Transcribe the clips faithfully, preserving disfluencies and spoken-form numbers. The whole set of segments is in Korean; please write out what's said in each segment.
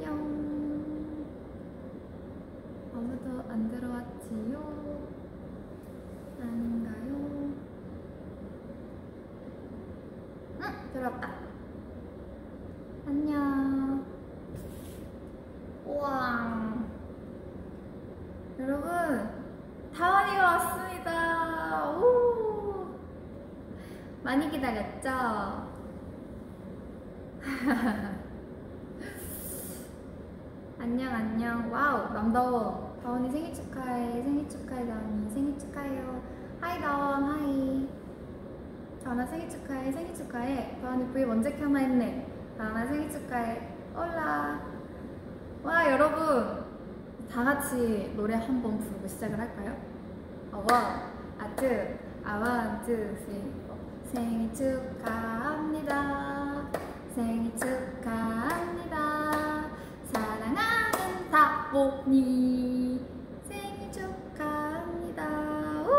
안녕. 아무도 안 들어왔지요? 아닌가요? 응! 들어왔다. 안녕. 우와. 여러분, 다원이가 왔습니다. 우! 많이 기다렸죠? 안녕 안녕. 와우 남다원. 다원이 생일 축하해. 생일 축하해 다원이. 생일 축하해요. 하이 다원. 하이. 다원아 생일 축하해. 생일 축하해. 다원이 브이앱 언제 켜나 했네. 다원아 생일 축하해. 올라. 와 여러분 다 같이 노래 한 번 부르고 시작을 할까요? 아 원, 아 투, 아 원, 투, 쓰리, 포. 생일 축하합니다. 생일 축하합니다. 사랑하는 다원이 생일 축하합니다. 우!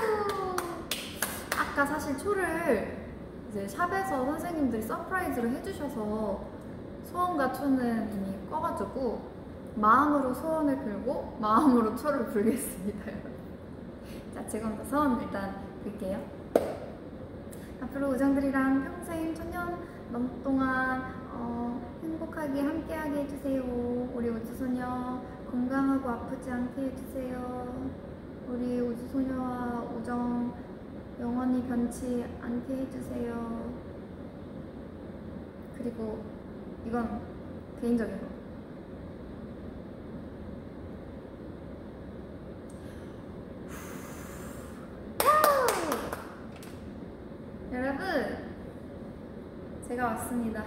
아까 사실 초를 이제 샵에서 선생님들이 서프라이즈로 해주셔서 소원과 초는 이미 꺼가지고 마음으로 소원을 빌고 마음으로 초를 불겠습니다. 자 지금부터 소원 일단 빌게요. 앞으로 우정들이랑 평생 천년 넘 동안 어, 행복하게 함께하게 해주세요. 우리 우주소녀 건강하고 아프지 않게 해주세요. 우리 우주소녀와 우정 영원히 변치 않게 해주세요. 그리고 이건 개인적인 거. 여러분 제가 왔습니다.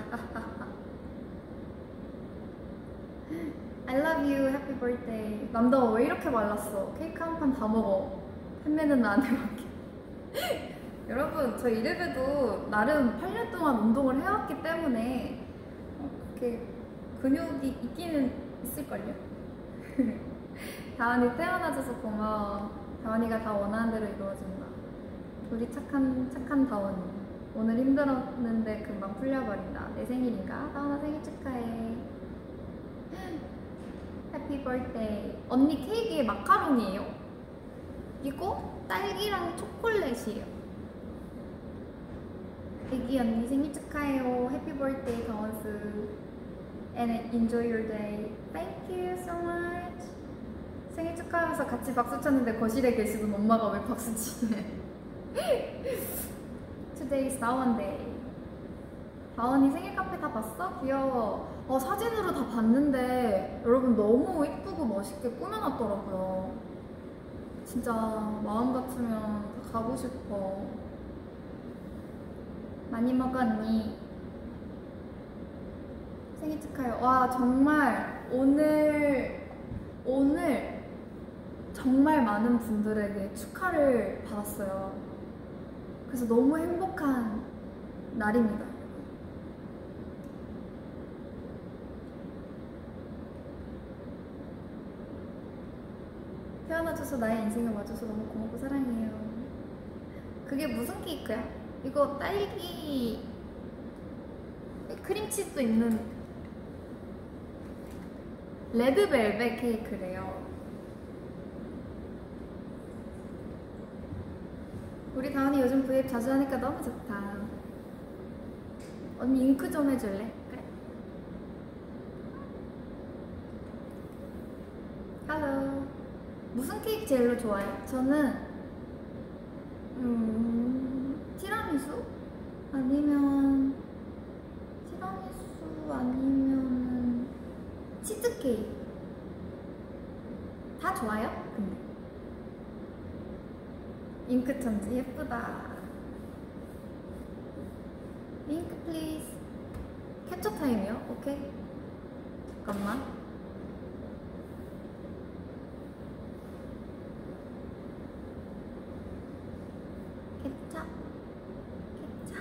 I love you, happy birthday. 남다 왜 이렇게 말랐어? 케이크 한 판 다 먹어. 팬매는 나한테 맡겨. 여러분 저 이래봬도 나름 팔 년 동안 운동을 해왔기 때문에 이렇게 근육이 있기는 있을걸요? 다원이 태어나줘서 고마워. 다원이가 다 원하는 대로 이루어진다. 우리 착한 착한 다원이. 오늘 힘들었는데 금방 풀려버린다. 내 생일인가? 다원아 생일 축하해. 해피 birthday. 언니 케이크에 마카롱이에요. 이거 딸기랑 초콜릿이에요. 애기 언니 생일 축하해요. 해피 birthday 다원스. And enjoy your day. Thank you so much. 생일 축하하면서 같이 박수 쳤는데 거실에 계시던 엄마가 왜 박수 치네. Today is 다원 day. 다원이 생일 카페 다 봤어? 귀여워. 어, 사진으로 다 봤는데 여러분 너무 이쁘고 멋있게 꾸며놨더라고요. 진짜 마음 같으면 가고 싶어. 많이 먹었니? 생일 축하해요. 와 정말 오늘 오늘 정말 많은 분들에게 축하를 받았어요. 그래서 너무 행복한 날입니다. 태어나줘서 나의 인생을 와줘서 너무 고맙고 사랑해요. 그게 무슨 케이크야? 이거 딸기 크림치즈도 있는 레드벨벳 케이크래요. 우리 다원이 요즘 브이앱 자주 하니까 너무 좋다. 언니 잉크 좀 해줄래? 그래. 할로. 무슨 케이크 제일로 좋아해? 저는 음... 티라미수? 아니면 티라미수 아니면 치즈케이크 다 좋아요? 근데 잉크 천지 예쁘다. 잉크 플리즈. 캡처 타임이요? 오케이. 잠깐만. 캡처 캡처.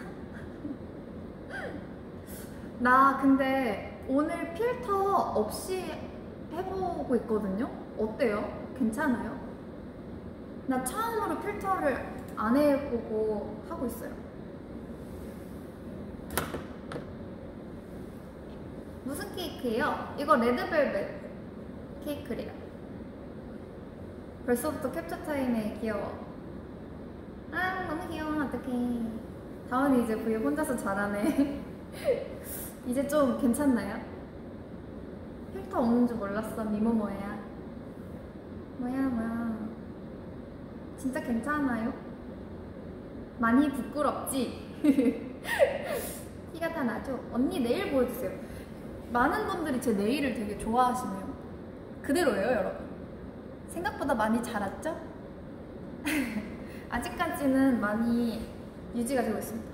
나 근데 오늘 필터 없이 해보고 있거든요? 어때요? 괜찮아요? 나 처음으로 필터를 안 해보고 하고 있어요. 무슨 케이크예요? 이거 레드벨벳 케이크래요. 벌써부터 캡처 타임에 귀여워. 아 너무 귀여워. 어떡해. 다원이 이제 브이앱 혼자서 잘하네. 이제 좀 괜찮나요? 필터 없는 줄 몰랐어. 미모 뭐야? 뭐야 뭐야. 진짜 괜찮아요? 많이 부끄럽지? 티가 다 나죠? 언니 네일 보여주세요. 많은 분들이 제 네일을 되게 좋아하시네요. 그대로예요 여러분. 생각보다 많이 자랐죠? 아직까지는 많이 유지가 되고 있습니다.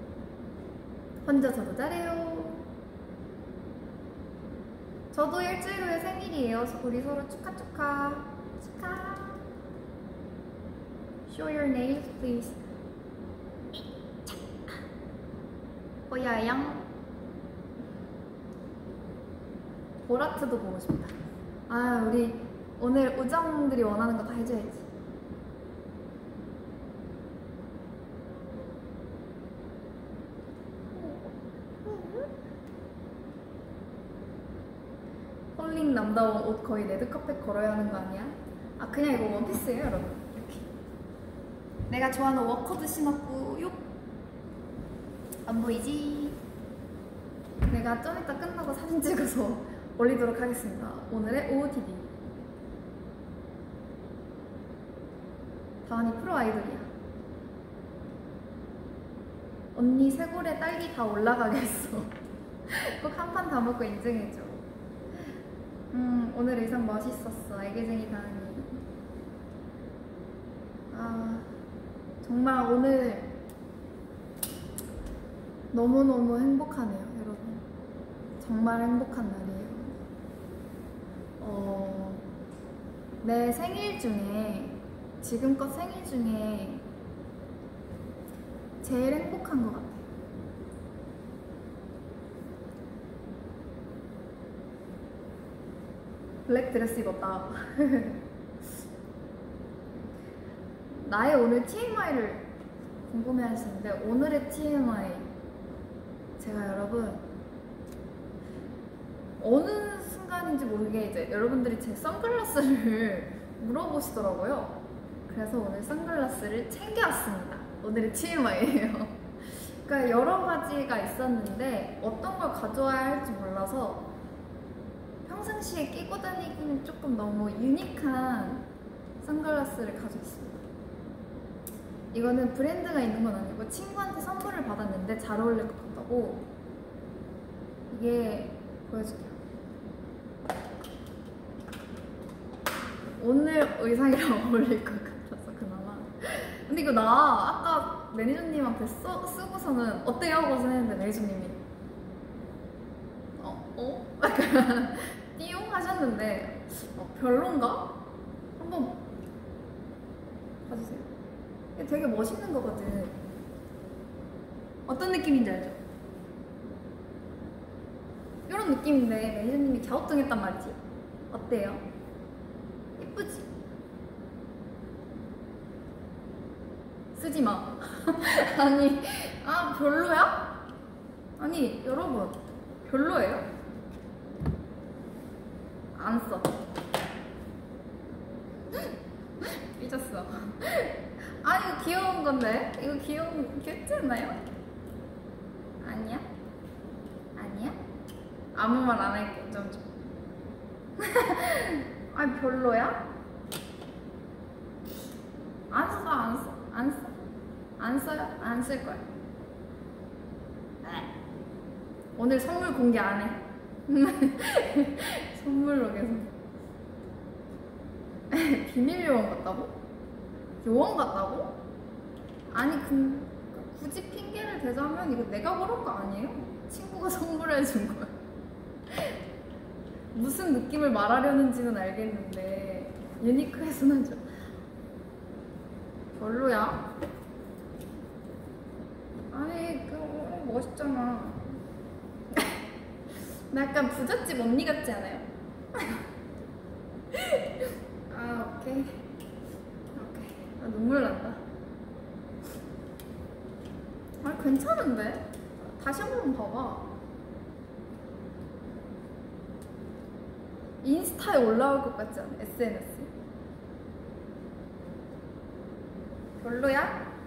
혼자서도 잘해요. 저도 일주일 후에 생일이에요. 우리 서로 축하 축하 축하. Show your nails please. 뽀야양. 보라트도 보고 싶다. 아 우리 오늘 우정들이 원하는 거 다 해줘야지. 홀링 남다운 옷 거의 레드카펫 걸어야 하는 거 아니야? 아 그냥 이거 원피스예요 여러분. 이렇게 내가 좋아하는 워커드 신었고 요. 안 보이지? 내가 좀 이따 끝나고 사진 찍어서 올리도록 하겠습니다. 오늘의 오오티디. 다원이 프로 아이돌이야. 언니 쇄골에 딸기 다 올라가겠어. 꼭 한 판 다 먹고 인증해줘. 음 오늘 의상 멋있었어. 애기쟁이 다은이. 아 정말 오늘 너무너무 행복하네요 여러분. 정말 행복한 날이에요. 어, 내 생일 중에 지금껏 생일 중에 제일 행복한 것 같아요. 블랙 드레스 입었다. 나의 오늘 티엠아이를 궁금해 하시는데 오늘의 티엠아이 제가 여러분 어느 순간인지 모르게 이제 여러분들이 제 선글라스를 물어보시더라고요. 그래서 오늘 선글라스를 챙겨왔습니다. 오늘의 티엠아이예요. 그러니까 여러 가지가 있었는데 어떤 걸 가져와야 할지 몰라서 평상시에 끼고 다니기는 조금 너무 유니크한 선글라스를 가져왔습니다. 이거는 브랜드가 있는 건 아니고 친구한테 선물을 받았는데 잘 어울릴 것 같다고. 이게 보여줄게요. 오늘 의상이랑 어울릴 것 같아서 그나마. 근데 이거 나 아까 매니저님한테 써, 쓰고서는 어때요? 하고서 했는데 매니저님이 어? 어? 약간 띠용 하셨는데 어, 별론가? 한번 봐주세요. 이게 되게 멋있는 거거든. 어떤 느낌인지 알죠? 이런 느낌인데 매니저님이 갸우뚱했단 말이지. 어때요? 예쁘지? 쓰지마. 아니 아 별로야? 아니 여러분 별로예요? 안 써. 삐졌어. 아 이거 귀여운 건데? 이거 귀여운, 귀엽지 않나요? 아니야? 아니야? 아무 말 안 할게. 좀 좀. 아니 별로야? 안 써, 안 써, 안 써. 안 써요? 안 쓸 거야. 오늘 선물 공개 안 해. 선물로 계속. 비밀 요원 같다고? 요원 같다고? 아니 그, 굳이 핑계를 대자면 이거 내가 그런 거 아니에요? 친구가 선물해준 거야. 무슨 느낌을 말하려는지는 알겠는데 유니크해서는 좀 별로야? 아니 그 멋있잖아. 나 약간 부잣집 언니 같지 않아요? 아 오케이 오케이. 아, 눈물 난다. 아 괜찮은데? 다시 한 번 봐봐. 인스타에 올라올 것 같지 않아? 에스엔에스 별로야?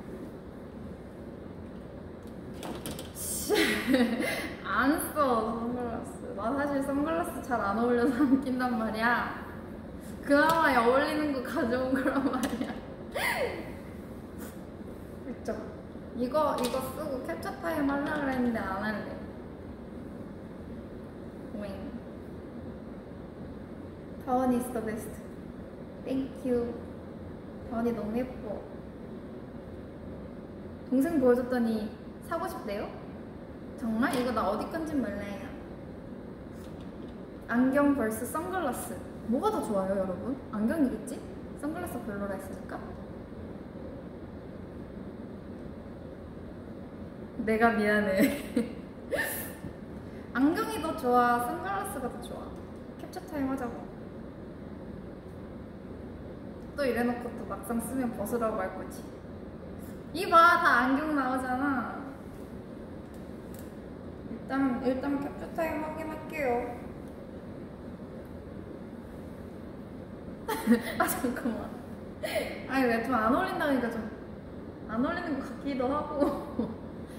안 써 선글라스. 나 사실 선글라스 잘 안 어울려서 안 낀단 말이야. 그나마 어울리는 거 가져온 거란 말이야. 그쵸? 이거 이거 쓰고 캡처 타임 하려고 그랬는데 안 할래. 윙. 다원이 is the best. Thank you. 다원이 너무 예뻐. 동생 보여줬더니 사고 싶대요? 정말? 이거 나 어디 건진 몰라요. 안경 vs 선글라스. 뭐가 더 좋아요, 여러분? 안경이겠지? 선글라스 별로라 했으니까? 내가 미안해. 안경이 더 좋아, 선글라스가 더 좋아. 캡처 타임 하자고. 또 이래놓고 또 막상 쓰면 벗으라고 할 거지. 이봐, 다 안경 나오잖아. 일단 일단 캡처 타임 확인할게요. 아 잠깐만. 아니 왜 좀 안 어울린다니까 좀 안 어울리는 것 같기도 하고.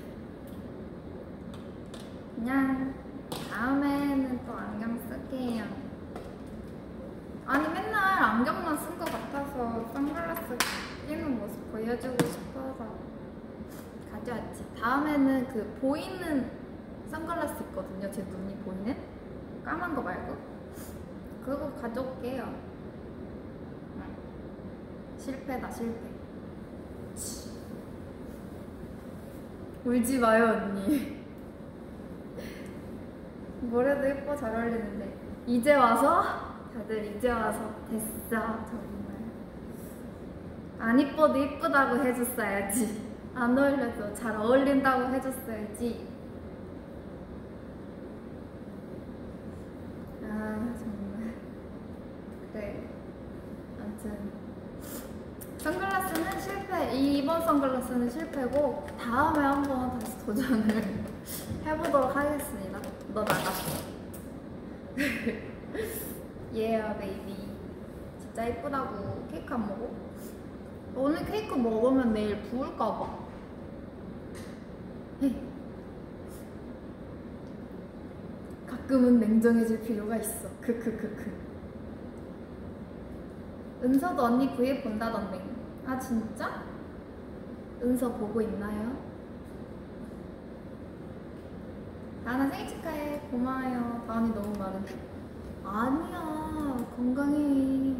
그냥 다음에는 또 안경 쓸게요. 아니 맨날 안경만 쓴 것 같아서 선글라스 끼는 모습 보여주고 싶어서 가져왔지. 다음에는 그 보이는 선글라스 있거든요. 제 눈이 보이는 까만 거 말고 그거 가져올게요. 응. 실패다 실패. 치. 울지 마요 언니. 뭐래도 예뻐 잘 어울리는데 이제 와서 다들 이제 와서 됐어. 정말 안 이뻐도 이쁘다고 해줬어야지. 안 어울려도 잘 어울린다고 해줬어야지. 아 정말 그래. 아무튼 선글라스는 실패. 이번 선글라스는 실패고 다음에 한번 다시 도전을 해보도록 하겠습니다. 너 나갔어. yeah baby. 진짜 예쁘다고. 케이크 안 먹어? 오늘 케이크 먹으면 내일 부을까봐. 가끔은 냉정해질 필요가 있어. 크크크크. 은서도 언니 브이앱 본다던데. 아 진짜? 은서 보고 있나요? 나나 생일 축하해. 고마워요. 다은이 너무 많은데. 아니야 건강해.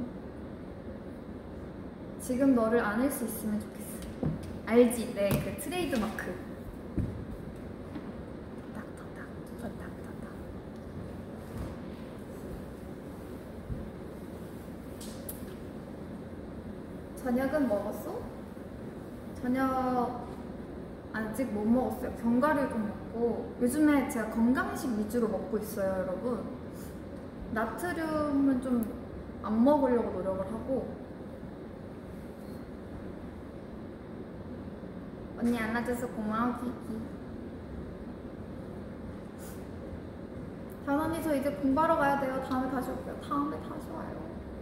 지금 너를 안을 수 있으면 좋겠어. 알지? 네, 그 트레이드 마크. 딱딱딱딱딱딱. 저녁은 먹었어? 저녁 아직 못 먹었어요. 견과류 좀 먹고. 요즘에 제가 건강식 위주로 먹고 있어요, 여러분. 나트륨은 좀 안 먹으려고 노력을 하고. 언니 안아줘서 고마워 키키. 단 언니 저 이제 공부하러 가야 돼요. 다음에 다시 올게요. 다음에 다시 와요.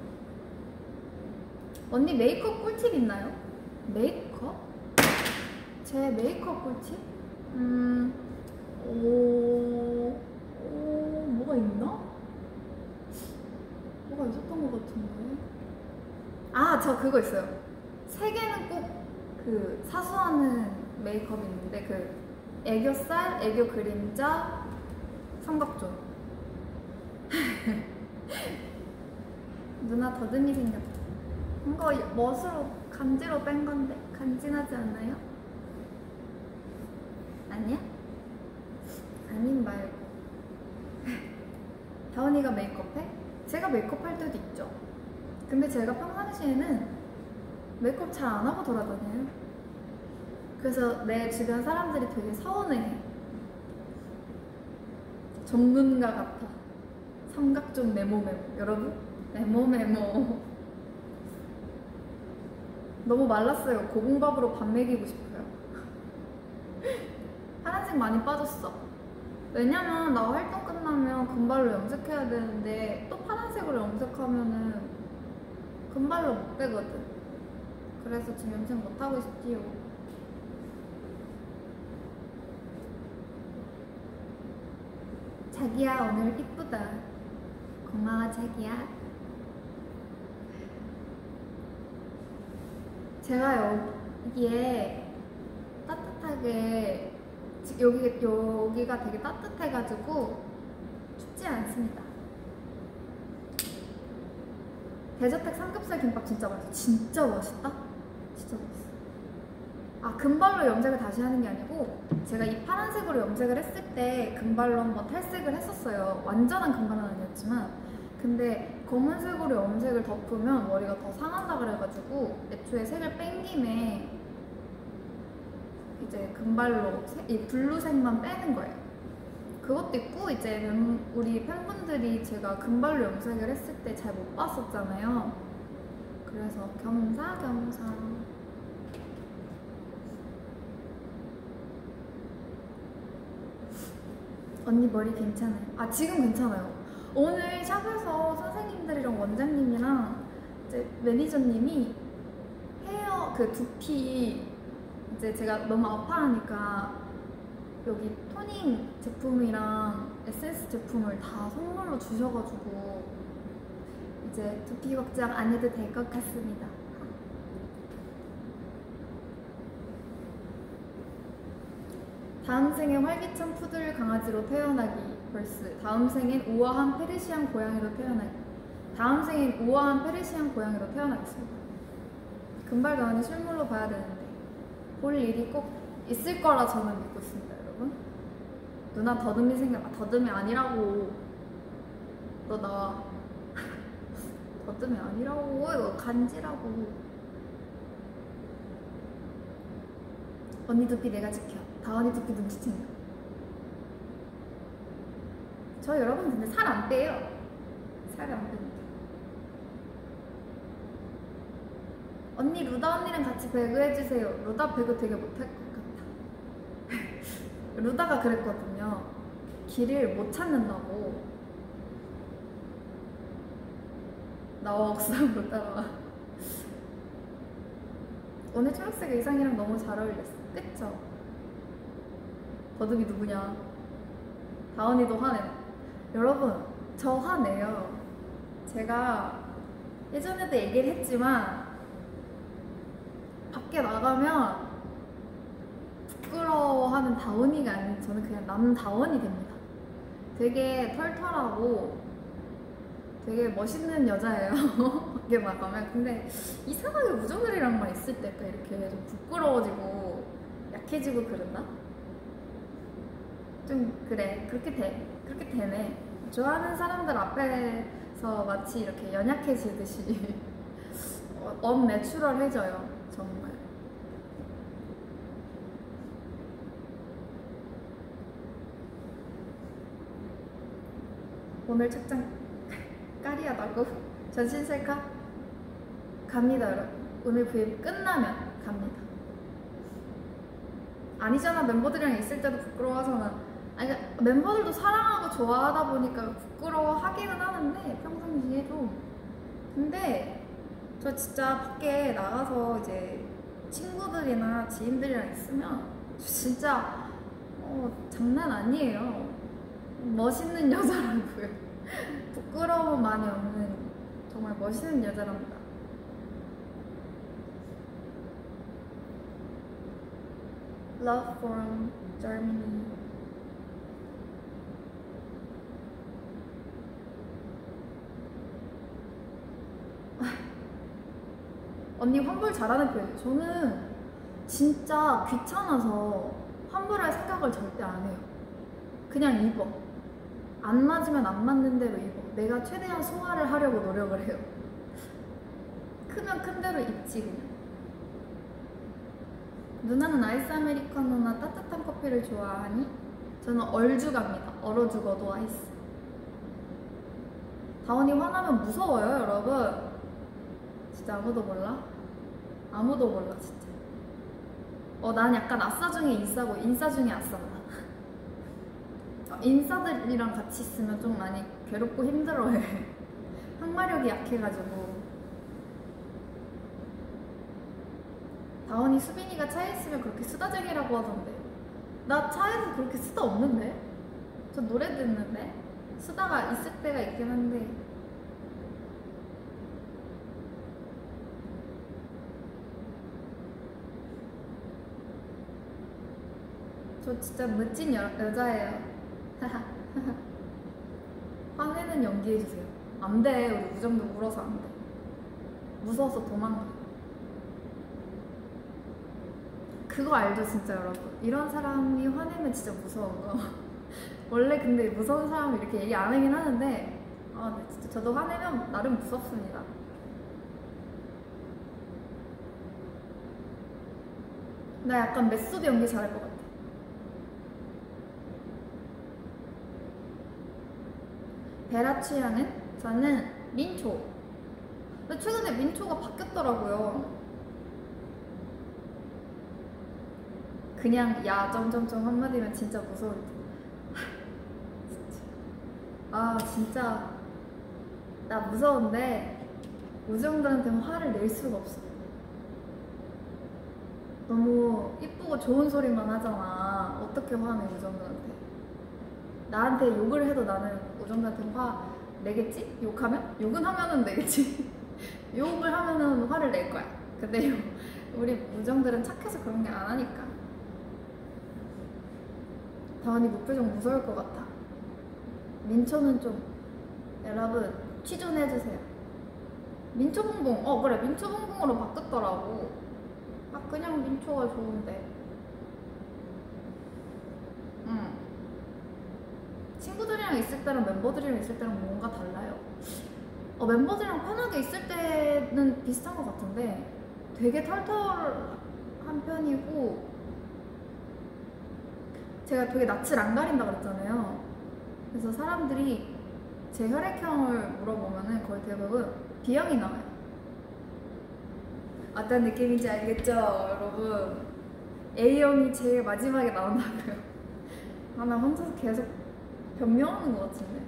언니 메이크업 꿀팁 있나요? 메이크업? 제 메이크업 꿀팁? 음... 오... 오... 뭐가 있나? 뭐가 있었던 것 같은데? 아, 저 그거 있어요. 세 개는 꼭 그 사수하는 메이크업이 있는데 그 애교살, 애교 그림자, 삼각존. 누나 더듬이 생겼다. 이거 멋으로 간지로 뺀 건데 간지나지 않나요? 아니야? 아님 말고. 다원이가 메이크업해? 제가 메이크업 할 때도 있죠. 근데 제가 평상시에는 메이크업 잘 안 하고 돌아다녀요. 그래서 내 주변 사람들이 되게 서운해해. 전문가 같아. 삼각존 메모 메모. 여러분 메모 메모. 너무 말랐어요. 고봉밥으로 밥 먹이고 싶어요. 파란색 많이 빠졌어. 왜냐면 나 활동 끝나면 금방 금발로 염색해야 되는데 또 파란색으로 염색하면은 금발로 못 되거든. 그래서 지금 염색 못하고 있지요. 자기야 오늘 이쁘다. 고마워 자기야. 제가 여기에 따뜻하게 여기, 여기가 되게 따뜻해가지고 춥지 않습니다. 대저택 삼겹살 김밥 진짜 맛있어. 진짜 맛있다? 진짜 맛있어. 아, 금발로 염색을 다시 하는 게 아니고 제가 이 파란색으로 염색을 했을 때 금발로 한번 탈색을 했었어요. 완전한 금발은 아니었지만. 근데 검은색으로 염색을 덮으면 머리가 더 상한다 그래가지고 애초에 색을 뺀 김에 이제 금발로 이 블루색만 빼는 거예요. 그것도 있고 이제 우리 팬분들이 제가 금발로 염색을 했을 때 잘 못 봤었잖아요. 그래서 겸사겸사. 언니 머리 괜찮아요? 아 지금 괜찮아요. 오늘 샵에서 선생님들이랑 원장님이랑 이제 매니저님이 헤어 그 두피 이제 제가 너무 아파하니까 여기 토닝 제품이랑 에센스 제품을 다 선물로 주셔가지고 이제 두피 걱정 안 해도 될 것 같습니다. 다음 생에 활기찬 푸들 강아지로 태어나기 벌스. 다음 생엔 우아한 페르시안 고양이로 태어나기. 다음 생엔 우아한 페르시안 고양이로 태어나겠습니다. 금발 가은이 실물로 봐야 되는데 볼 일이 꼭 있을 거라 저는 믿고 있습니다, 여러분. 누나 더듬이 생각, 아, 더듬이 아니라고. 너 나와. 더듬이 아니라고. 이거 간지라고. 언니 두피 내가 지켜. 다은이 두피 눈치챈다. 저 여러분 근데 살 안 빼요. 살 안 뺍니다. 언니 루다 언니랑 같이 배그 해주세요. 루다 배그 되게 못할 것 같아. 루다가 그랬거든요. 길을 못 찾는다고. 나와 옥상으로 따라와. 오늘 초록색 의상이랑 너무 잘 어울렸어. 그쵸? 더듬이 누구냐? 다은이도 화내. 여러분 저 화내요. 제가 예전에도 얘기를 했지만 밖에 나가면 부끄러워하는 다원이가 아닌 저는 그냥 남다원이 됩니다. 되게 털털하고 되게 멋있는 여자예요. 밖에 나가면. 근데 이상하게 우정들이랑만 있을 때 약간 이렇게 좀 부끄러워지고 약해지고 그런다? 좀 그래. 그렇게 돼. 그렇게 되네. 좋아하는 사람들 앞에서 마치 이렇게 연약해지듯이 언내추럴해져요. 정말. 오늘 착장 까리하다고? 전신 셀카? 갑니다 여러분. 오늘 브이앱 끝나면 갑니다. 아니잖아. 멤버들이랑 있을 때도 부끄러워하잖아. 아니, 멤버들도 사랑하고 좋아하다 보니까 부끄러워하기는 하는데 평상시에 좀. 근데 저 진짜 밖에 나가서 이제 친구들이나 지인들이랑 있으면 진짜 어, 장난 아니에요. 멋있는 여자라고요. 부끄러움 많이 없는 정말 멋있는 여자랍니다. Love from Germany. 언니 환불 잘하는 편이에요. 저는 진짜 귀찮아서 환불할 생각을 절대 안 해요. 그냥 입어. 안 맞으면 안 맞는 대로 입어. 내가 최대한 소화를 하려고 노력을 해요. 크면 큰 대로 입지 그냥. 누나는 아이스 아메리카노나 따뜻한 커피를 좋아하니? 저는 얼죽합니다. 얼어 죽어도 아이스. 다원이 화나면 무서워요 여러분. 진짜 아무도 몰라? 아무도 몰라 진짜. 어, 난 약간 아싸 중에 인싸고 인싸 중에 아싸다. 어, 인싸들이랑 같이 있으면 좀 많이 괴롭고 힘들어해. 항마력이 약해가지고. 다원이 수빈이가 차에 있으면 그렇게 수다쟁이라고 하던데. 나 차에서 그렇게 수다 없는데? 저 노래 듣는데? 수다가 있을 때가 있긴 한데. 저 진짜 멋진 여, 여자예요. 화내는 연기해주세요. 안 돼. 우리 우정도 울어서 안 돼. 무서워서 도망가. 그거 알죠, 진짜 여러분? 이런 사람이 화내면 진짜 무서운 거. 원래 근데 무서운 사람이 이렇게 얘기 안 하긴 하는데, 아, 네, 진짜 저도 화내면 나름 무섭습니다. 나 약간 메소드 연기 잘할 것 같아. 베라 취향은? 저는 민초. 근데 최근에 민초가 바뀌었더라고요. 그냥 야 점점점 한마디면 진짜 무서울 듯. 아 진짜 나 무서운데 우정들한테 화를 낼 수가 없어. 너무 이쁘고 좋은 소리만 하잖아. 어떻게 화내 우정들한테. 나한테 욕을 해도 나는 우정들한테 화 내겠지? 욕하면? 욕은 하면은 내겠지. 욕을 하면은 화를 낼 거야. 근데 우리 우정들은 착해서 그런 게 안 하니까. 다원이 무표정 무서울 것 같아. 민초는 좀 여러분 취존해주세요. 민초봉봉. 어 그래 민초봉봉으로 바뀌었더라고. 아 그냥 민초가 좋은데. 응. 친구들이랑 있을 때랑 멤버들이랑 있을 때랑 뭔가 달라요. 어 멤버들이랑 편하게 있을 때는 비슷한 것 같은데 되게 털털한 편이고, 제가 되게 낯을 안 가린다 그랬잖아요. 그래서 사람들이 제 혈액형을 물어보면은 거의 대부분 B형이 나와요. 어떤 느낌인지 알겠죠, 여러분? A형이 제일 마지막에 나온다고요. 아, 나 혼자서 계속 변명하는 것 같은데.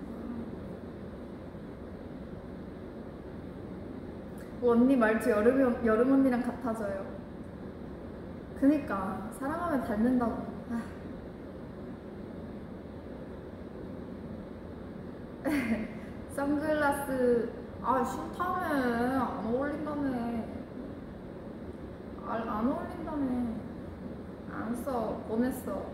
뭐 언니 말투 여름, 여름 언니랑 같아져요. 그니까 사랑하면 닮는다고. 아. 선글라스 아 싫다며. 안 어울린다며. 아, 안 어울린다며. 안 써. 보냈어.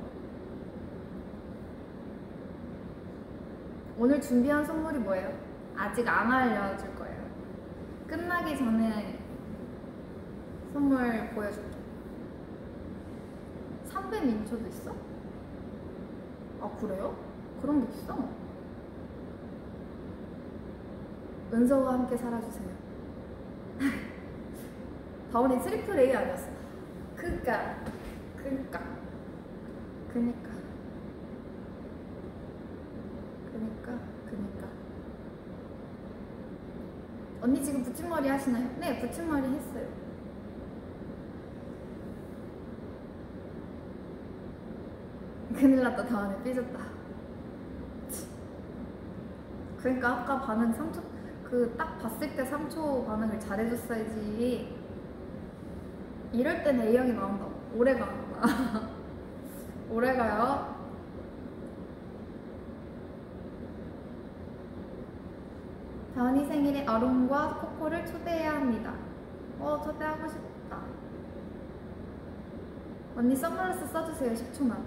오늘 준비한 선물이 뭐예요? 아직 안 알려줄 거예요. 끝나기 전에 선물 보여줄게. 삼배 민초도 있어? 아 그래요? 그런 게 있어? 은서와 함께 살아주세요. 다원이 트리플 A 아니었어? 그니까 그니까 그니까 그니까 그니까 언니 지금 붙임머리 하시나요? 네, 붙임머리 했어요. 큰일 났다. 다원이 삐졌다. 그러니까 아까 반응 삼 초, 그 딱 봤을 때 삼 초 반응을 잘해줬어야지. 이럴 땐 A형이 나온다고. 오래가 오래가요. 다원이 생일에 아롱과 코코를 초대해야 합니다. 어 초대하고 싶다. 언니 선글라스 써주세요. 십 초만.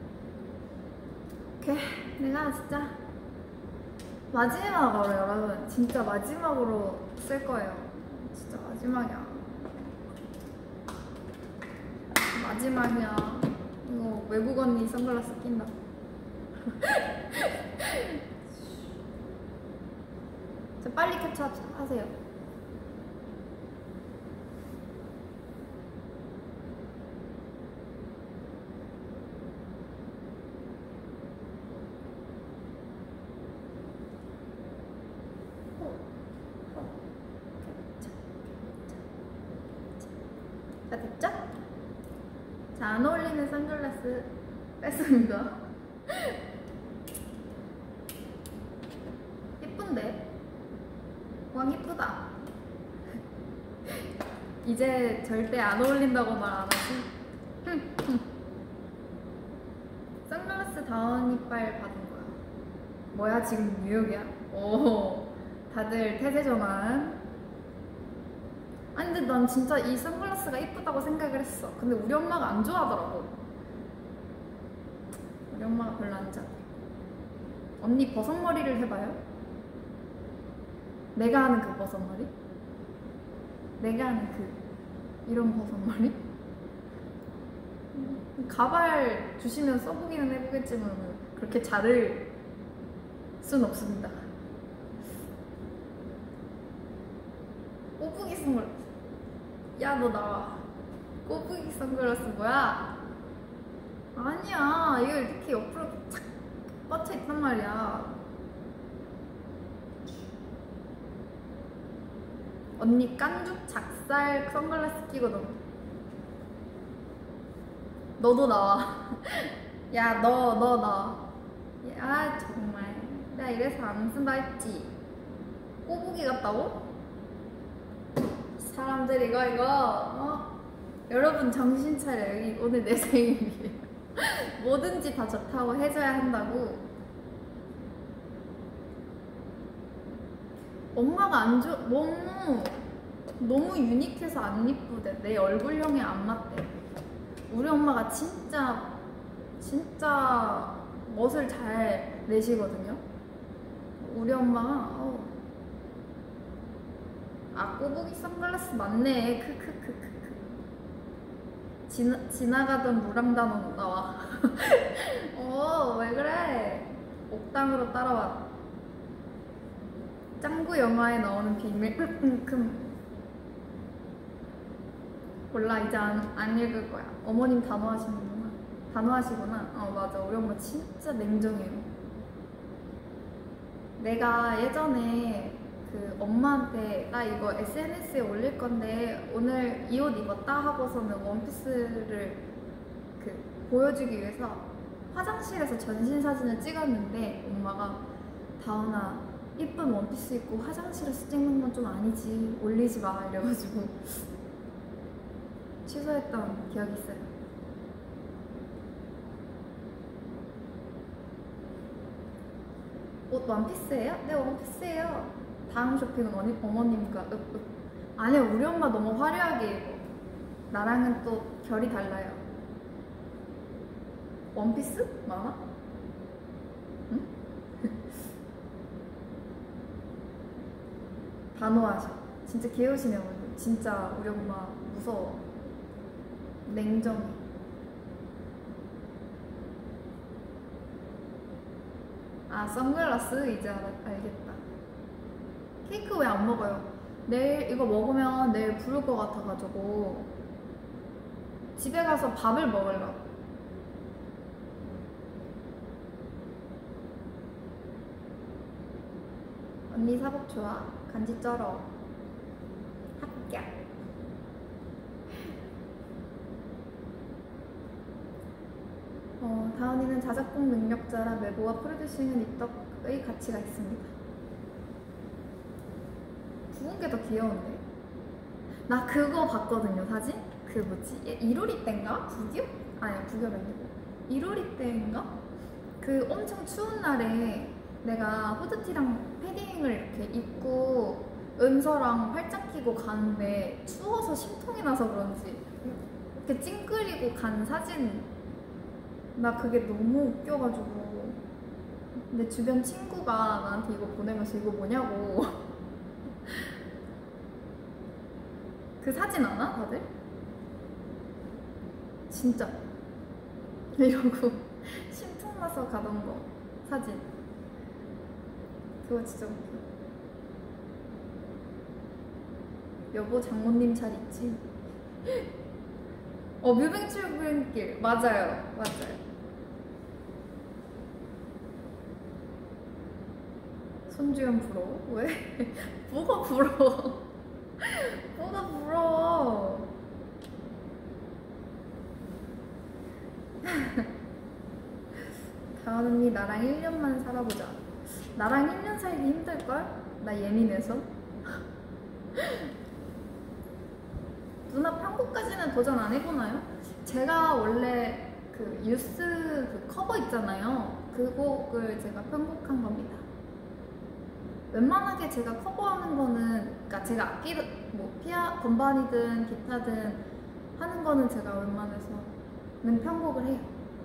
오케이. 내가 진짜 마지막으로 여러분 진짜 마지막으로 쓸 거예요. 진짜 마지막이야. 마지막이야. 이거 외국 언니 선글라스 낀다. 자, 빨리 캡처 하세요. 자, 됐죠? 자, 안 어울리는 선글라스 뺐습니다. 이쁜데? 왕 이쁘다. 이제 절대 안 어울린다고 말 안 하지? 선글라스 다운 이빨 받은 거야. 뭐야, 지금 뉴욕이야? 오, 다들 태세 전환. 아니 근데 난 진짜 이 선글라스가 이쁘다고 생각을 했어. 근데 우리 엄마가 안 좋아하더라고. 우리 엄마가 별로 안 좋아해. 언니 버섯머리를 해봐요. 내가 하는 그 버섯머리? 내가 하는 그 이런 버섯머리? 가발 주시면 써보기는 해보겠지만 그렇게 자를 순 없습니다. 꼬부기 선글라스. 야, 너 나와. 꼬부기 선글라스 뭐야? 아니야, 이거 이렇게 옆으로 착 뻗쳐 있단 말이야. 언니 깐죽 작살 선글라스 끼고 너 너도 나와. 야, 너 너 나와. 야, 정말 내가 이래서 안 쓴다 했지. 꼬부기 같다고? 사람들 이거 이거 어? 여러분 정신 차려. 여기 오늘 내 생일이에요. 뭐든지 다 좋다고 해줘야 한다고. 엄마가 안 좋아. 너무 너무 유니크해서 안 이쁘대. 내 얼굴형에 안 맞대. 우리 엄마가 진짜 진짜 멋을 잘 내시거든요. 우리 엄마가 어. 아, 꼬부기 선글라스 맞네. 크크크크크. 지나, 지나가던 무랑단어 나와. 어, 왜 그래? 옥당으로 따라와. 짱구 영화에 나오는 비밀. 금. 몰라, 이제 안, 안 읽을 거야. 어머님 단호하시는구나. 단호하시구나. 어, 맞아. 우리 엄마 진짜 냉정해요. 내가 예전에 그 엄마한테 나 이거 에스엔에스에 올릴 건데 오늘 이 옷 입었다 하고서는 원피스를 그 보여주기 위해서 화장실에서 전신 사진을 찍었는데 엄마가 다은아, 이쁜 원피스 입고 화장실에서 찍는 건 좀 아니지, 올리지 마 이래가지고 취소했던 기억이 있어요. 옷 원피스예요? 네, 원피스예요. 다음 쇼핑은 어니, 어머님과 윽윽. 아니요, 우리 엄마 너무 화려하게 입어. 나랑은 또 결이 달라요. 원피스? 많아? 응? 단호하셔. 진짜 귀여우시네 어머니. 진짜 우리 엄마 무서워. 냉정해. 아, 선글라스? 이제 알, 알겠다. 케이크 왜 안 먹어요? 내일 이거 먹으면 내일 부를 것 같아가지고 집에 가서 밥을 먹으려고. 언니 사복 좋아? 간지 쩔어. 합격. 어, 다은이는 자작곡 능력자라 메모와 프로듀싱은 입덕의 가치가 있습니다. 부은 게 더 귀여운데? 나 그거 봤거든요, 사진? 그 뭐지? 일요일 때인가? 구겹? 아니, 구겹 아니고 일요일 때인가? 그 엄청 추운 날에 내가 후드티랑 패딩을 이렇게 입고 은서랑 팔짱 끼고 가는데 추워서 심통이 나서 그런지 이렇게 찡그리고 간 사진, 나 그게 너무 웃겨가지고. 근데 주변 친구가 나한테 이거 보내면서 이거 뭐냐고. 그 사진 아나? 다들? 진짜 이러고 심통 나서 가던 거 사진. 그거 진짜 웃겨. 여보, 장모님 잘 있지? 어, 뮤뱅 출근길. 맞아요, 맞아요. 손주연 부러워? 왜? 뭐가 부러워? 뭐가 부러워? 다은 언니 나랑 일 년만 살아보자. 나랑 일 년 살기 힘들걸? 나 예민해서. 누나 편곡까지는 도전 안 해보나요? 제가 원래 그 유스 그 커버 있잖아요. 그 곡을 제가 편곡한 겁니다. 웬만하게 제가 커버하는 거는, 그러니까 제가 악기를 뭐 피아 건반이든 기타든 하는 거는 제가 웬만해서는 편곡을 해요.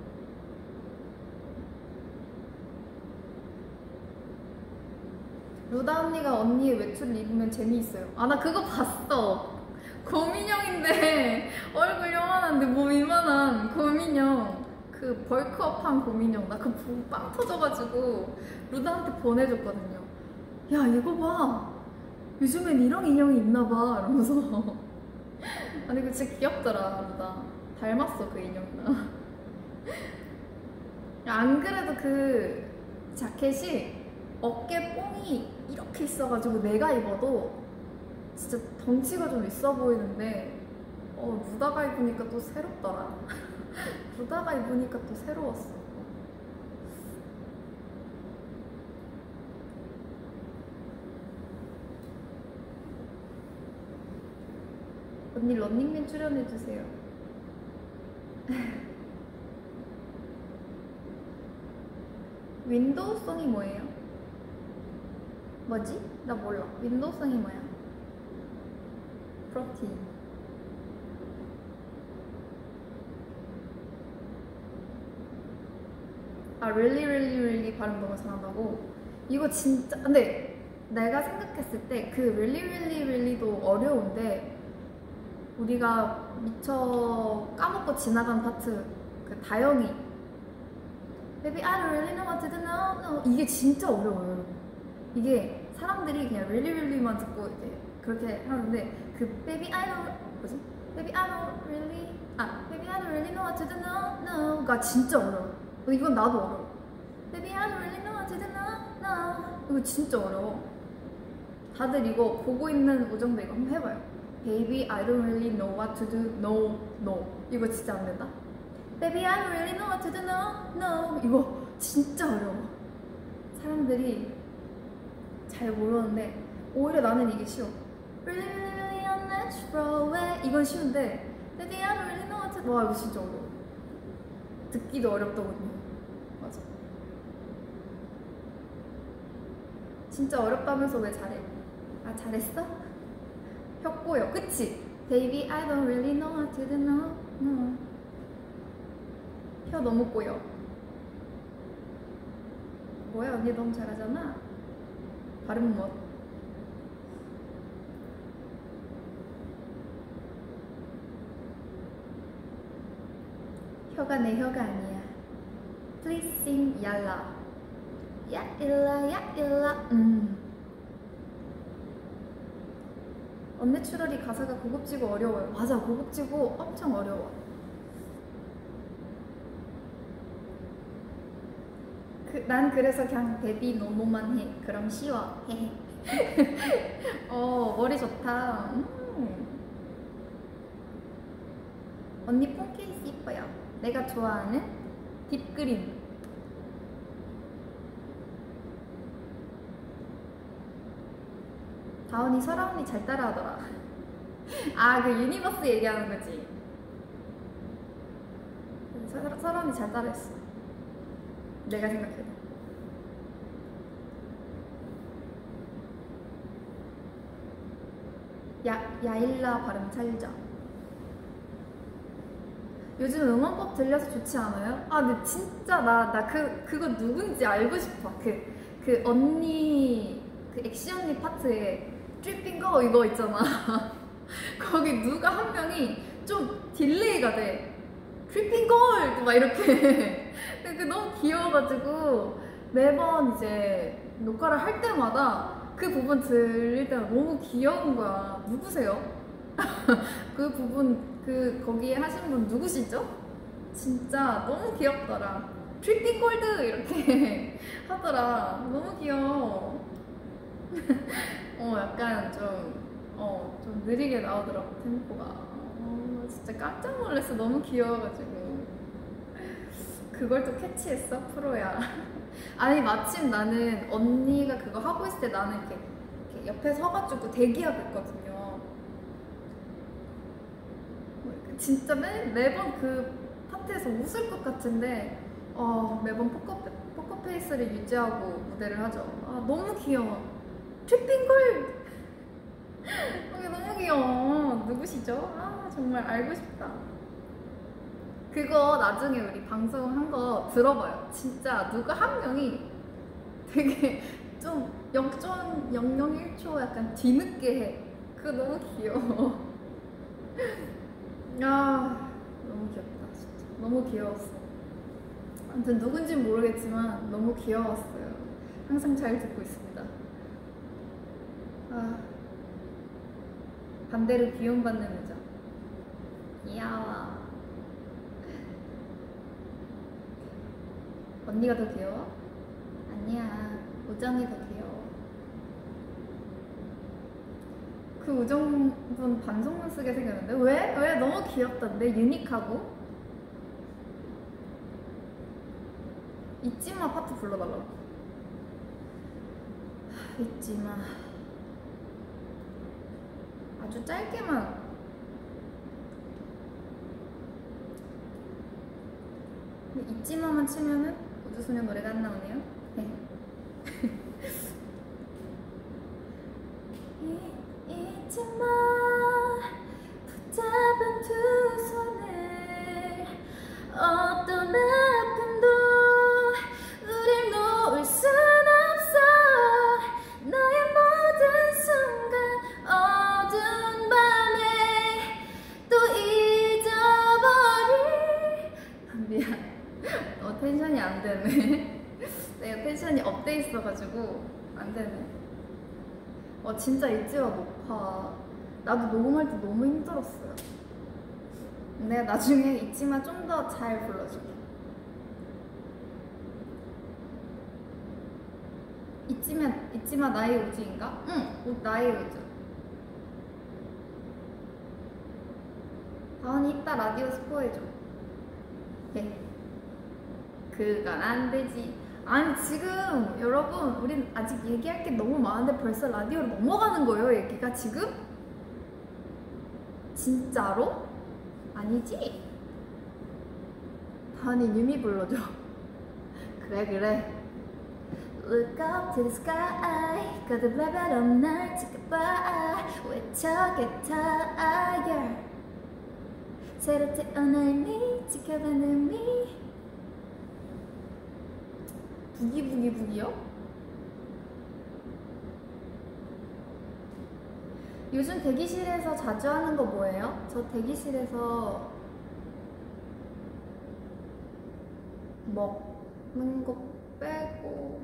루다 언니가 언니의 외출을 입으면 재미있어요. 아, 나 그거 봤어. 곰인형인데 얼굴 요만한데 몸 이만한 곰인형, 그 벌크업한 곰인형. 나 그거 보고 빵 터져가지고 루다한테 보내줬거든요. 야, 이거 봐, 요즘엔 이런 인형이 있나봐 이러면서. 아니 이거 진짜 귀엽더라. 루다 닮았어 그 인형이랑. 안 그래도 그 자켓이 어깨 뽕이 이렇게 있어가지고 내가 입어도 진짜 덩치가 좀 있어 보이는데, 어, 루다가 입으니까 또 새롭더라. 루다가 입으니까 또 새로웠어. 언니 런닝맨 출연해주세요. 윈도우송이 뭐예요? 뭐지? 나 몰라. 윈도우송이 뭐야? 프로틴. 아, really really really 발음 너무 잘한다고? 이거 진짜, 근데 내가 생각했을 때 그 really really really도 어려운데 우리가 미처 까먹고 지나간 파트, 그 다영이 Baby I don't really know what to do now, no. 이게 진짜 어려워요, 여러분. 이게 사람들이 그냥 really really만 듣고 이제 그렇게 하는데, 그 Baby I don't, 뭐지? Baby I don't really, 아 Baby I don't really know what to do now, no가 진짜 어려워. 이건 나도 어려워. Baby I don't really know what to do now, no. 이거 진짜 어려워. 다들 이거 보고 있는 우정도 이거 한번 해봐요. Baby I don't really know what to do, no, no. 이거 진짜 안 된다. Baby I don't really know what to do, no, no. 이거 진짜 어려워. 사람들이 잘 모르는데 오히려 나는 이게 쉬워. Really really really unnatural way. 이건 쉬운데 Baby I don't really know what to do. 와, 이거 진짜 어려워. 듣기도 어렵더군요. 맞아. 진짜 어렵다면서 왜 잘해? 아, 잘했어? 혀 꼬여, 그치? Baby I don't really know what to do, no, no. 혀 너무 꼬여. 뭐야, 언니 너무 잘하잖아. 발음 멋. 혀가 내 혀가 아니야. Please sing 얄라. 야 일라 야 일라. 음. 언내추럴이 가사가 고급지고 어려워요. 맞아, 고급지고 엄청 어려워. 그, 난 그래서 그냥 데뷔 노노만 해. 그럼 쉬워. 어, 머리 좋다. 음. 언니 폰 케이스 이뻐요. 내가 좋아하는 딥그린. 다운이 설아 언니 잘 따라하더라. 아, 그 유니버스 얘기하는 거지. 설아, 설아 언니 잘 따라했어. 내가 생각해도. 야, 야일라 발음 살자. 요즘 응원법 들려서 좋지 않아요? 아, 근데 진짜 나, 나 그, 그거 누군지 알고 싶어. 그, 그 언니, 그 엑시 언니 파트에 트리핑거 이거 있잖아. 거기 누가 한 명이 좀 딜레이가 돼. 트리핑걸! 막 이렇게. 근데 그 너무 귀여워가지고 매번 이제 녹화를 할 때마다 그 부분 들릴 때가 너무 귀여운 거야. 누구세요? 그 부분, 그 거기에 하신 분 누구시죠? 진짜 너무 귀엽더라. 트리핑골드! 이렇게 하더라. 너무 귀여워. 어, 약간 좀, 어, 좀 느리게 나오더라고, 템포가. 어, 진짜 깜짝 놀랐어. 너무 귀여워가지고. 그걸 또 캐치했어, 프로야. 아니 마침 나는 언니가 그거 하고 있을 때 나는 이렇게, 이렇게 옆에 서가지고 대기하고 있거든요. 진짜 매, 매번 그 파트에서 웃을 것 같은데 어, 매번 포커, 포커페이스를 유지하고 무대를 하죠. 아 너무 귀여워. 트리핑걸! 이게 너무 귀여워. 누구시죠? 아 정말 알고 싶다. 그거 나중에 우리 방송한 거 들어봐요. 진짜 누가 한 명이 되게 좀 영 점 영영일 초 약간 뒤늦게 해. 그거 너무 귀여워. 아 너무 귀엽다 진짜. 너무 귀여웠어. 아무튼 누군진 모르겠지만 너무 귀여웠어요. 항상 잘 듣고 있습니다. 아 반대로 귀여움받는 의자. 귀여워. 언니가 더 귀여워? 아니야, 우정이 더 귀여워. 그 우정분 반성문 쓰게 생겼는데? 왜? 왜? 너무 귀엽던데? 유니크하고? 잊지마 파트 불러달라고. 잊지마. 아주 짧게만. 잊지마만 치면은 우주소녀 노래가 안 나오네요. 네. 잊지마 붙잡은 두 손을 어떤 아픔도 우릴 놓을 순 없어. 너의 모든 순간 어두운 밤에 또 잊어버릴. 아, 미안. 어, 텐션이 안 되네. 내가 텐션이 업돼 있어가지고 안 되네. 어, 진짜 잊지마 높아. 나도 녹음할 때 너무 힘들었어요. 내가 나중에 잊지마 좀 더 잘 불러줄게. 잊지마, 잊지마 나의 우주인가? 응, 나의 우주. 다원이 이따 라디오 스포해줘. 네. 그건 안 되지. 아니 지금 여러분 우린 아직 얘기할 게 너무 많은데 벌써 라디오로 넘어가는 거예요. 얘기가 지금? 진짜로? 아니지? 다은이 유미 불러줘. 그래 그래. Look up to the sky 거듭 레벨업 날 지켜봐. 외쳐겠다 yeah. 새로 태어난 니 지켜가는 니. 부기부기부기요? 요즘 대기실에서 자주 하는 거 뭐예요? 저 대기실에서 먹는 거 빼고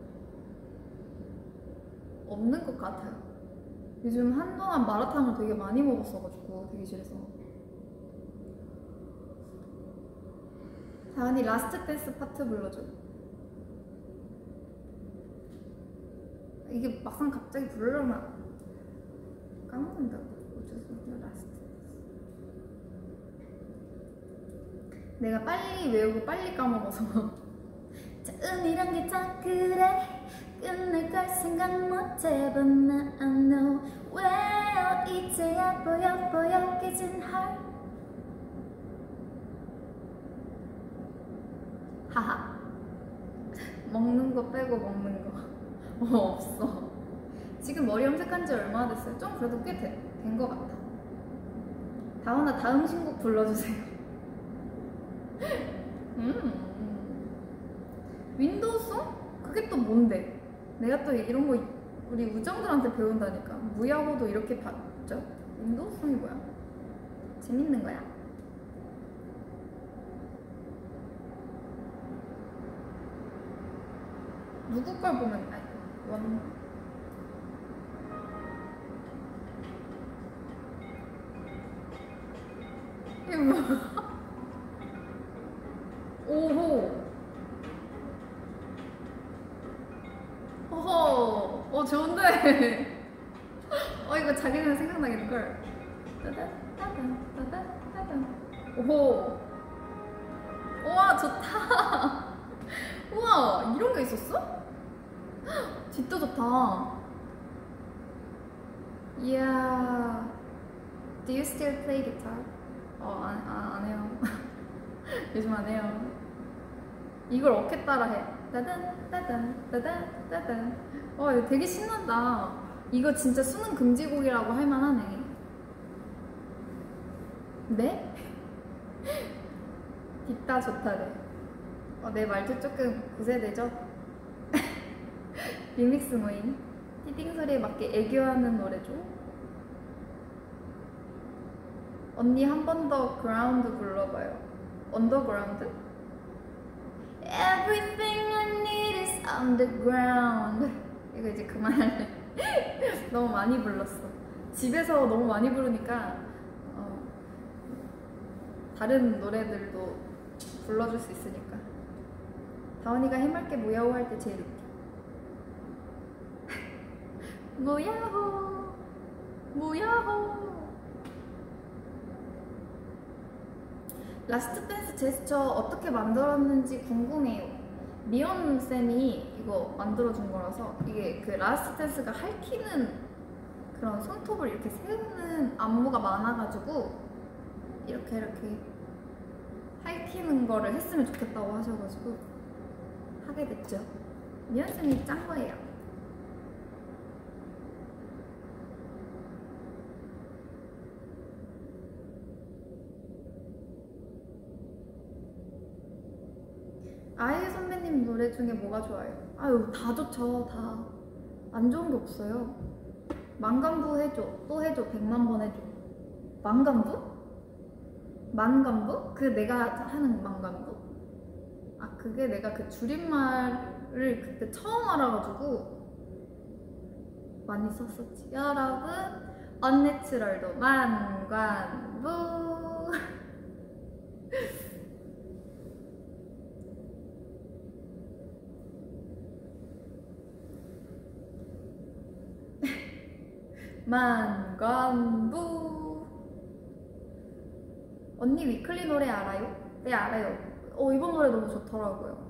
없는 것 같아요. 요즘 한동안 마라탕을 되게 많이 먹었어가지고 대기실에서. 다은이 라스트 댄스 파트 불러줘. 이게 막상 갑자기 부르려면 까먹는다고. 어쩌서 라스트. 내가 빨리 외우고 빨리 까먹어서. 처음이란 게 다 그래. 끝날 걸 생각 못 해본 나 I know. 왜요 이제야 보여 보여 깨진 heart. 하하. 먹는 거 빼고 먹는 거. 어, 없어. 지금 머리 염색한 지 얼마나 됐어요? 좀 그래도 꽤 된 것 같아. 다원아 다음 신곡 불러주세요. 음. 윈도우송? 그게 또 뭔데? 내가 또 이런 거 우리 우정들한테 배운다니까. 무야호도 이렇게 봤죠? 윈도우송이 뭐야? 재밌는 거야? 누구 걸 보면 아니, 원 이거 뭐야? 오호. 어허. 어 좋은데. 어 이거 자기는 생각나겠걸. 따단 따단 따단 따단. 오호. 우와 좋다. 우와, 이런 게 있었어? 뒷도 좋다. 이야. Do you still play guitar? 어, 안, 안, 안 해요. 요즘 안 해요. 이걸 어떻게 따라 해? 따단, 따단, 따단, 따단. 와, 이거 되게 신난다. 이거 진짜 수능 금지곡이라고 할 만하네. 네? 뒷다 좋다래. 어, 내 말투 조금 구세대죠? 리믹스 모임. 띠딩 소리에 맞게 애교하는 노래죠. 언니 한 번 더 그라운드 불러봐요. 언더그라운드? Everything I need is underground. 이거 이제 그만할래. 너무 많이 불렀어. 집에서 너무 많이 부르니까 어, 다른 노래들도 불러줄 수 있으니까. 다원이가 해맑게 무야호 할 때 제일 웃겨. 무야호 무야호. 라스트 댄스 제스처 어떻게 만들었는지 궁금해요. 미연쌤이 이거 만들어준 거라서 이게 그 라스트 댄스가 핥히는 그런 손톱을 이렇게 세우는 안무가 많아가지고 이렇게 이렇게 핥히는 거를 했으면 좋겠다고 하셔가지고 하게 됐죠. 미연쌤이 짠 거예요. 아이유 선배님 노래 중에 뭐가 좋아요? 아유, 다 좋죠. 다 안 좋은 게 없어요. 만감부 해줘, 또 해줘, 백만 번 해줘. 만감부? 만감부? 그 내가 하는 만감부? 아, 그게 내가 그 줄임말을 그때 처음 알아가지고 많이 썼었지. 여러분, 언내추럴도 만관부. 만관부. 언니 위클리 노래 알아요? 네, 알아요. 어, 이번 노래 너무 좋더라고요.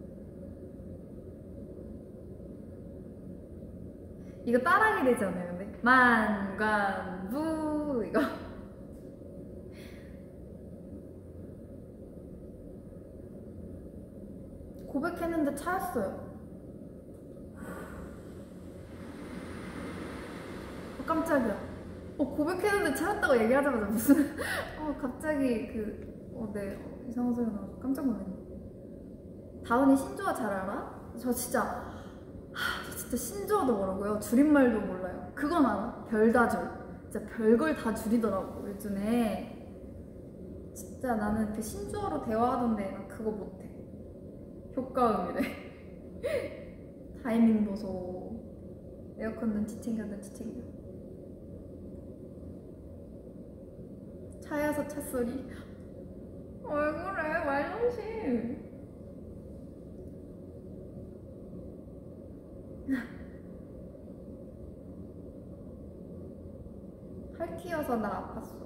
이거 따라하게 되지 않아요? 근데 만관부 이거. 고백했는데 차였어요. 깜짝이야. 어, 고백했는데 차였다고 얘기하자마자 무슨 어, 갑자기 그 어, 네, 어, 이상한 소리가 나서 깜짝 놀랐네. 다은이 신조어 잘 알아? 저 진짜 하, 저 진짜 신조어도 모르고요. 줄임말도 몰라요. 그건 알아. 별다줄. 진짜 별걸 다 줄이더라고 요즘에. 진짜 나는 그 신조어로 대화하던데 나 그거 못해. 효과음이래. 타이밍 보소. 에어컨 눈치 챙겨 눈치 챙겨. 차여서 찻소리. 왜 그래 말정신. 핥히어서 나 아팠어.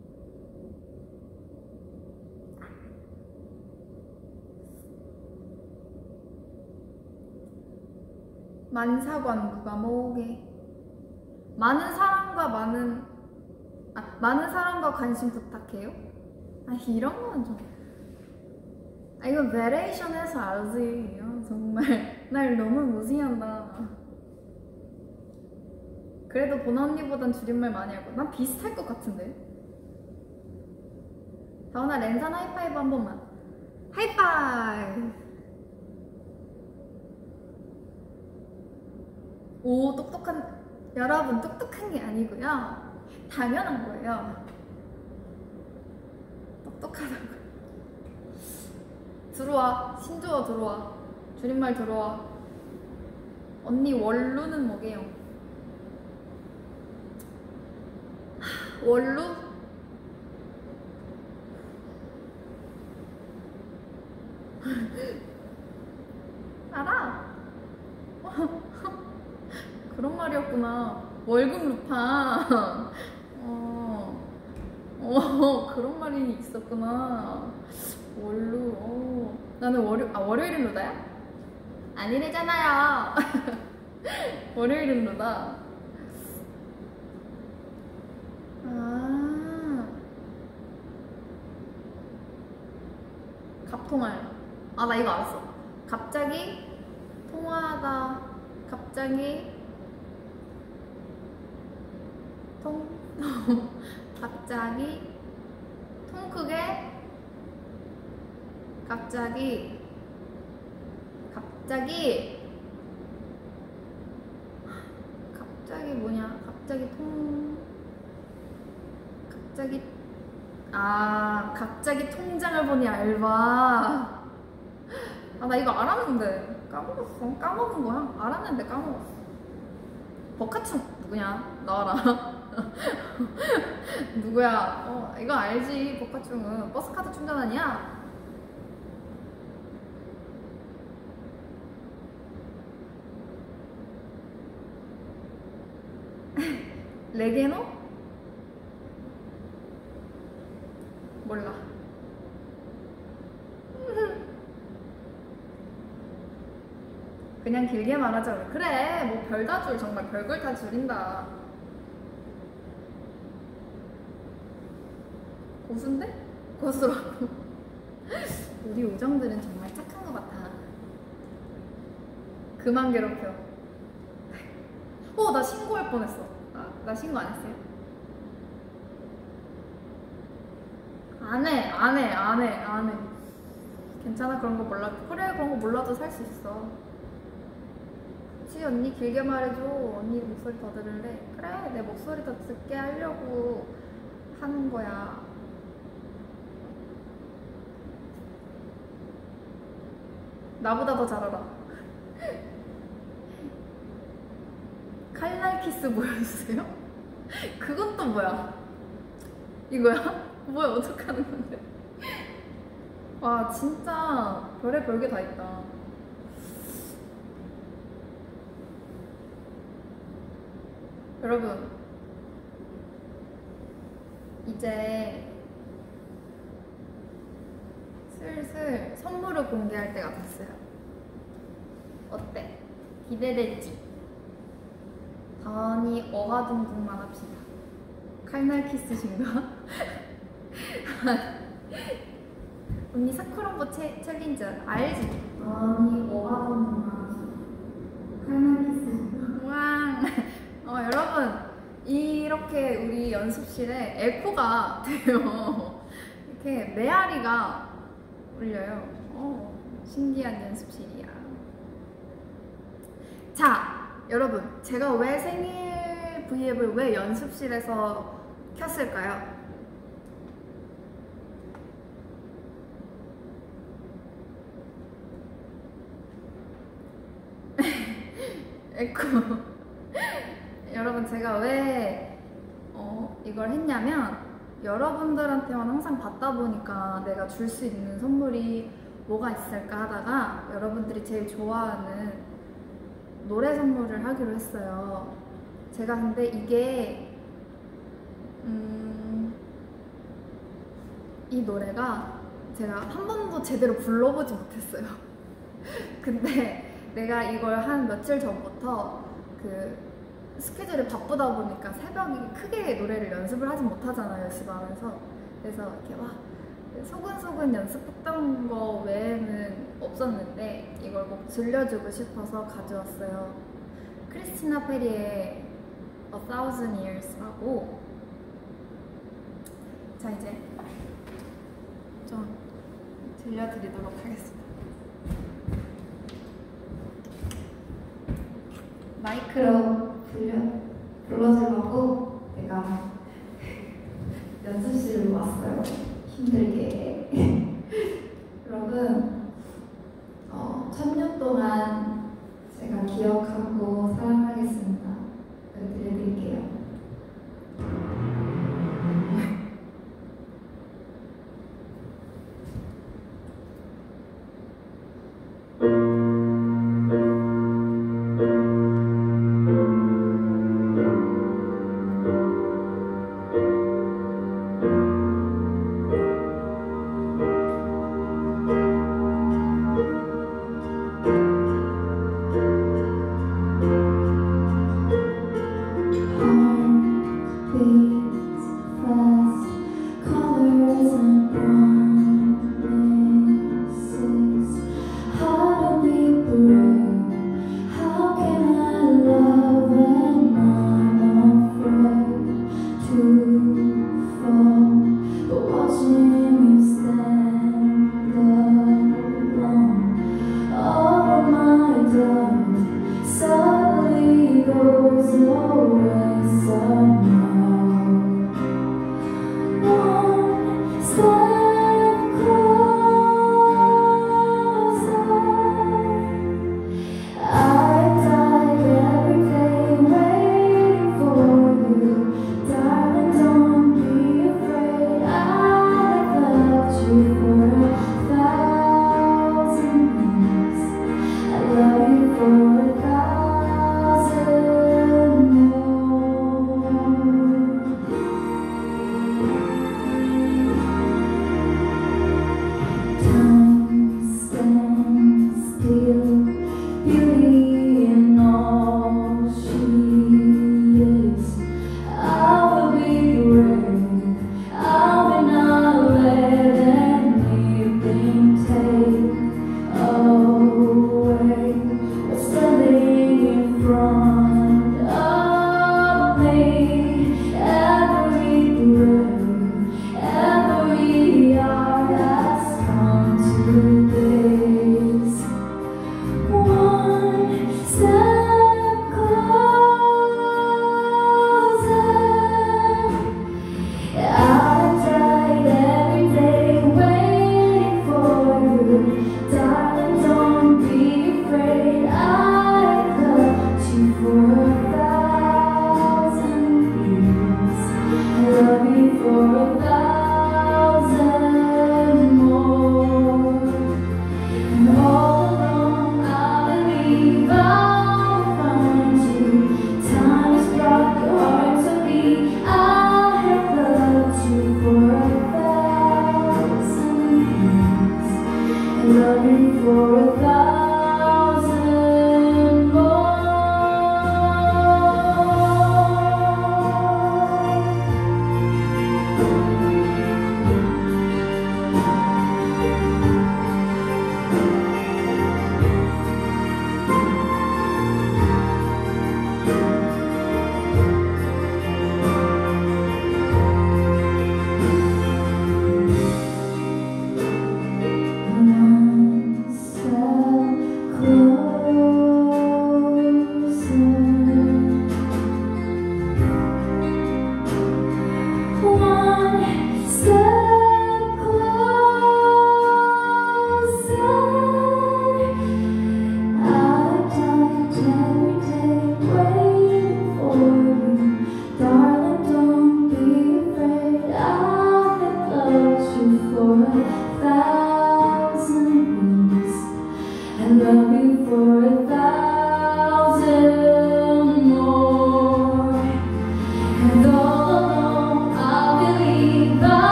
만사관 누가 뭐게. 많은 사랑과 많은 아, 많은 사랑과 관심 부탁해요? 아, 이런 거는 좀. 아, 이건 베레이션에서 알지. 아, 정말 날 너무 무시한다. 그래도 보나 언니보단 줄임말 많이 하고. 난 비슷할 것 같은데. 다은아, 랜선 하이파이브 한 번만. 하이파이브. 오, 똑똑한. 여러분, 똑똑한 게 아니고요, 당연한 거예요. 똑똑하다고. 들어와. 신조어 들어와. 줄임말 들어와. 언니 원루는 뭐게요? 원루? 알아. 그런 말이었구나. 월급 루팡. 어, 어, 그런 말이 있었구나. 월루. 어. 나는 월요, 아, 월요일은 루다야? 아니래잖아요. 월요일은 로다. 아, 갑통알. 아, 나 이거 알았어. 갑자기 통화하다. 갑자기 통 갑자기 통 크게 갑자기 갑자기 갑자기 뭐냐? 갑자기 통 갑자기 아 갑자기 통장을 보니 알바. 아, 나 이거 알았는데 까먹었어. 까먹은 거야? 알았는데 까먹었어. 버카충 누구냐? 나와라. 누구야? 어, 이거 알지. 버카충은 버스카드 충전 아니야? 레게노? 몰라. 그냥 길게 말하자. 그래, 뭐 별 다 줄. 정말 별걸 다 줄인다. 고수인데? 고수라고. 우리 우정들은 정말 착한 것 같아. 그만 괴롭혀. 어, 나 신고할 뻔했어. 아, 나 신고 안 했어요? 안 해, 안 해, 안 해, 안 해. 괜찮아, 그런 거 몰라. 그래, 그런 거 몰라도 살 수 있어. 그치, 언니 길게 말해줘. 언니 목소리 더 들을래? 그래, 내 목소리 더 듣게 하려고 하는 거야. 나보다 더 잘 알아. 칼날 키스 보여주세요? 그건 또 뭐야? 이거야? 뭐야, 어떡하는 건데? 와, 진짜 별의 별게 다 있다. 여러분, 이제 슬슬 선물을 공개할 때가 됐어요. 어때? 기대되지? 다원이 어가둥둥만 합시다. 칼날 키스신가? 언니 사쿠란보 챌린지 알지? 다원이 어가둥둥만 합시다. 칼날 키스신가? 왕! 어, 여러분, 이렇게 우리 연습실에 에코가 돼요. 이렇게 메아리가 울려요. 어, 신기한 연습실이야. 자, 여러분, 제가 왜 생일 브이앱을 왜 연습실에서 켰을까요? 에코. 여러분, 제가 왜 어, 이걸 했냐면 여러분들한테만 항상 받다 보니까 내가 줄 수 있는 선물이 뭐가 있을까 하다가 여러분들이 제일 좋아하는 노래 선물을 하기로 했어요. 제가 근데 이게 음, 이 노래가 제가 한 번도 제대로 불러보지 못했어요. 근데 내가 이걸 한 며칠 전부터 그 스케줄이 바쁘다 보니까 새벽에 크게 노래를 연습을 하진 못하잖아요, 연습하면서. 그래서 이렇게 막 소근소근 연습했던 거 외에는 없었는데 이걸 꼭 들려주고 싶어서 가져왔어요. 크리스티나 페리의 A Thousand Years라고. 자, 이제 좀 들려드리도록 하겠습니다. 마이크로 불려, 불러주려고 내가 연습실로 왔어요. 힘들게. 여러분, 어, 천년 동안 제가 기억하고 사랑하겠습니다. 들려드릴게요.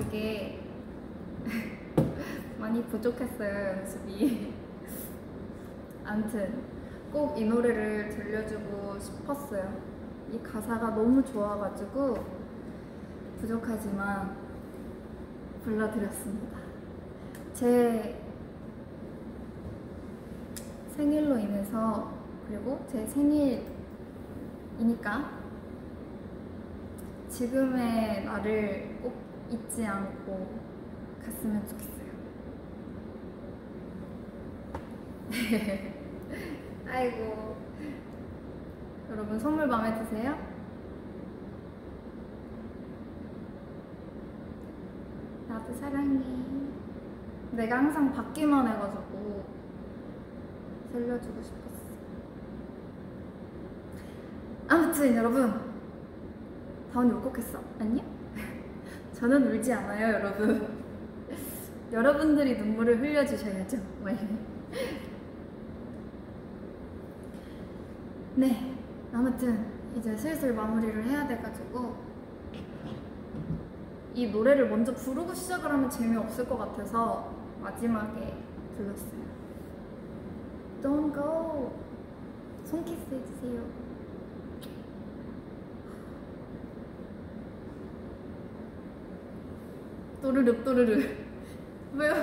되게 많이 부족했어요, 연습이. 아무튼 꼭 이 노래를 들려주고 싶었어요. 이 가사가 너무 좋아가지고 부족하지만 불러드렸습니다. 제 생일로 인해서, 그리고 제 생일이니까 지금의 나를 꼭 잊지 않고 갔으면 좋겠어요. 아이고, 여러분 선물 마음에 드세요? 나도 사랑해. 내가 항상 받기만 해가지고 들려주고 싶었어. 아무튼 여러분, 다운이 울컥했어. 아니요? 저는 울지 않아요, 여러분. 여러분들이 눈물을 흘려주셔야죠. 네, 아무튼 이제 슬슬 마무리를 해야 돼가지고 이 노래를 먼저 부르고 시작을 하면 재미없을 것 같아서 마지막에 불렀어요. Don't go. 손키스 해주세요. 또르륵 또르륵. 왜요?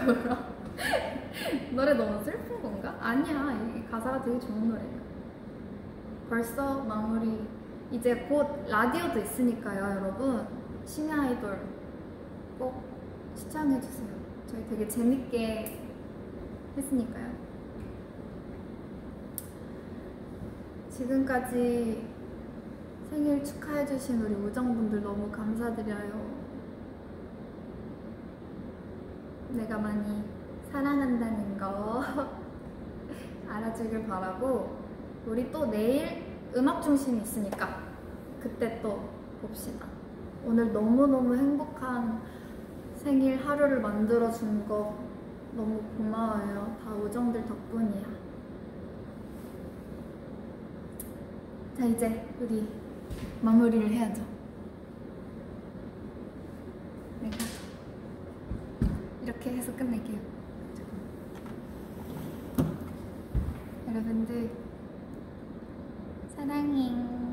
노래 너무 슬픈 건가? 아니야, 이 가사가 되게 좋은 노래예요. 벌써 마무리. 이제 곧 라디오도 있으니까요, 여러분. 심야 아이돌 꼭 시청해주세요. 저희 되게 재밌게 했으니까요. 지금까지 생일 축하해주신 우리 우정분들 너무 감사드려요. 내가 많이 사랑한다는 거 알아주길 바라고, 우리 또 내일 음악 중심이 있으니까 그때 또 봅시다. 오늘 너무너무 행복한 생일 하루를 만들어준 거 너무 고마워요. 다 우정들 덕분이야. 자, 이제 우리 마무리를 해야죠. 내가 이렇게 해서 끝낼게요. 여러분들 사랑해.